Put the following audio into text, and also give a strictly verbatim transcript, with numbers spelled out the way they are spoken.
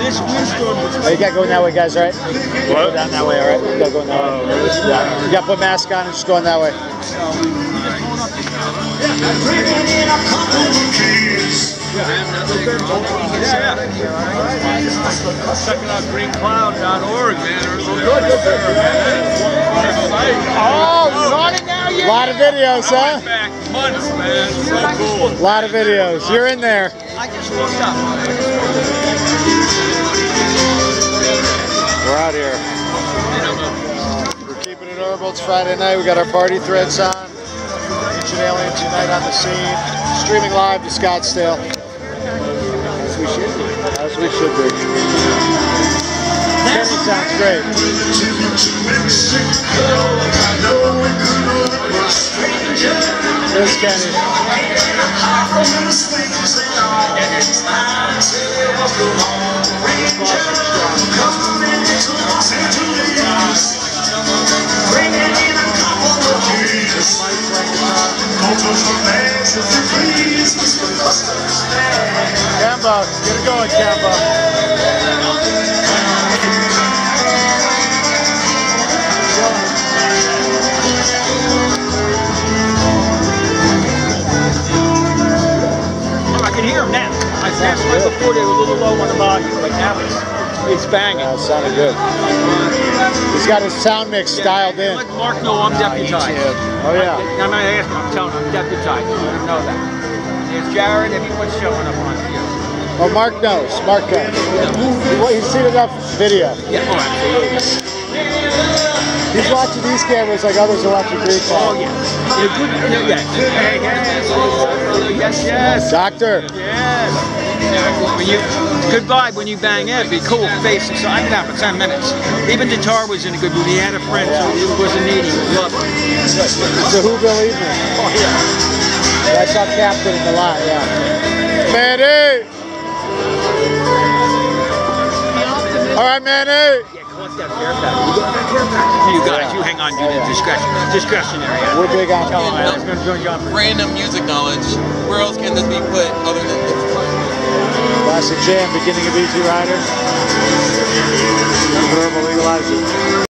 this windstorm. Oh, you got going that way, guys, right? You What? go down that way, all right? You got going that way. Yeah. You got to put mask on and just going that way. Yeah. Checking out green cloud dot org, man. Oh, running now, yeah. A lot of videos, huh? Back months, man. So cool. A lot of videos. You're in there. I just looked up. We're out here. We're keeping it herbal. It's Friday night. We got our party threads on. Ancient Aliens Unite on the scene. Streaming live to Scottsdale. As we should be. As we should be. Kenny sounds great. There's Kenny. Kemba, get it going, Kemba. Oh, I can hear them now. I passed right before they were a little low on the volume, but now it's, it's banging. Yeah, it sounded good. He's got his sound mix dialed in. Let Mark know I'm deputized. Oh, yeah. I'm not asking, I'm telling him I'm deputized. Let him know that. There's Jared, everyone's showing up on here. Oh, Mark knows. Mark knows. He, he's seen enough video. Yeah, oh, absolutely. He's watching these cameras like others are watching green Oh, cloud. yeah. Yeah, good, yeah, yeah. Hey, yes, oh, yes, yes. Doctor. Yes. When you, good vibe when you bang in. Be cool, face it. So I got for ten minutes. Even Tatar was in a good mood. He had a friend, so he wasn't needy. He loved it. It's a Whoville evening. Oh, yeah. I saw Captain in the lot, yeah. Manny! All right, Manny! Yeah, collect that care package. You guys, you hang on, do the discretion, discretionary. We're big on Tell him I was going to join you on. Random music knowledge. Where else can this be put other than this? Classic Jam, beginning of Easy Rider. Verbal legalizer.